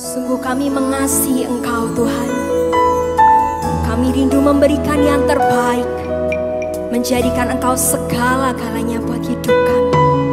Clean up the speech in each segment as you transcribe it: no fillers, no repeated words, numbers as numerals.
Sungguh kami mengasihi Engkau Tuhan. Kami rindu memberikan yang terbaik, menjadikan Engkau segala-galanya buat hidup kami.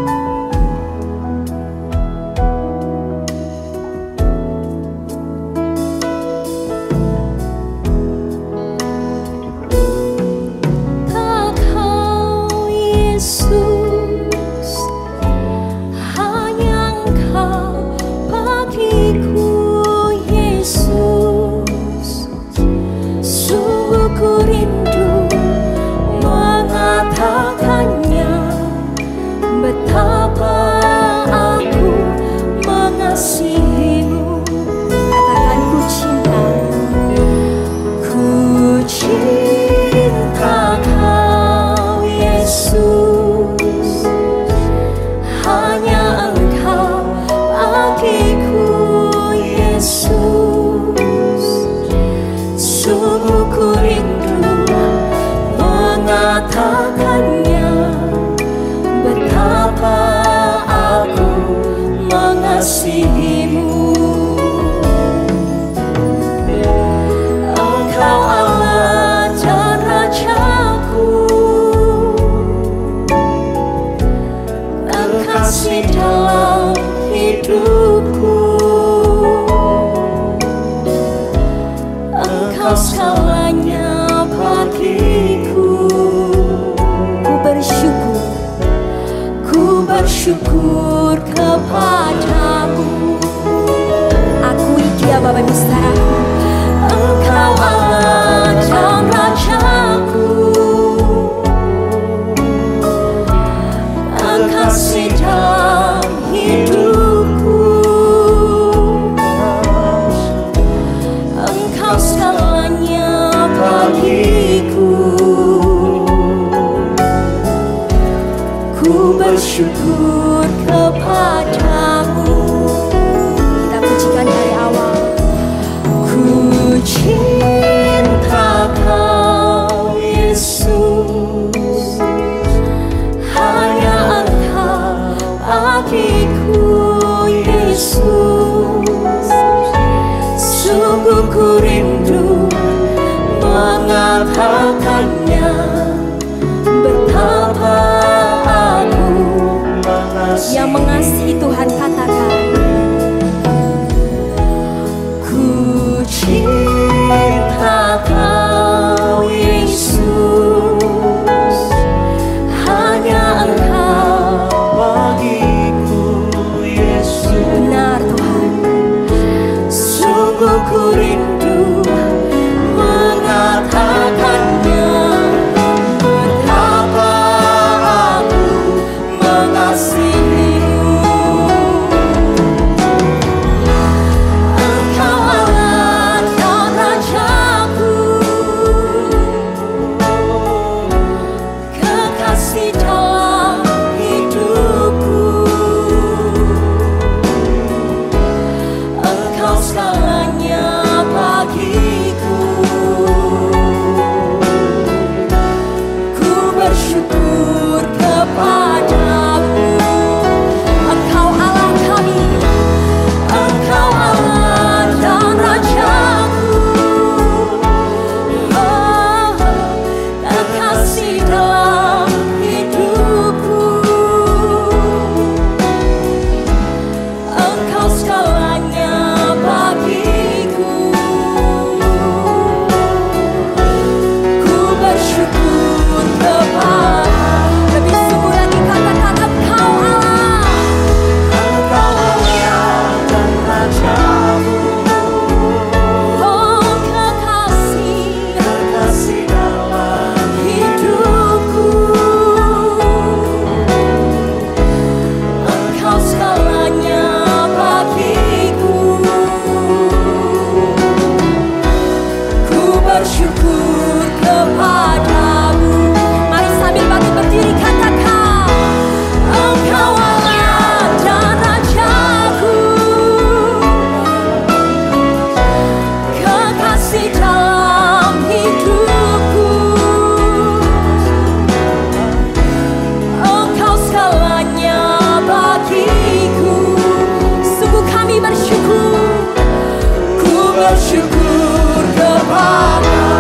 Syukur kepadamu. Akui Dia Bapa Ibu Saudaraku. Engkau Allah dan Rajaku. Engkau sedang hidupku. Engkau segalanya bagiku. Ku bersyukur kepadamu. Kita pujikan dari awal. Ku cinta Kau Yesus, hanya Engkau bagiku Yesus. Sungguh ku rindu mengatakannya, betapa yang mengasihi Tuhan katakan. Ku cinta Kau Yesus, hanya Engkau bagiku Yesus. Benar Tuhan. Sungguh ku rindu mengatakannya, betapa aku mengasihi. Lebih sungguh lagi bersyukur kepada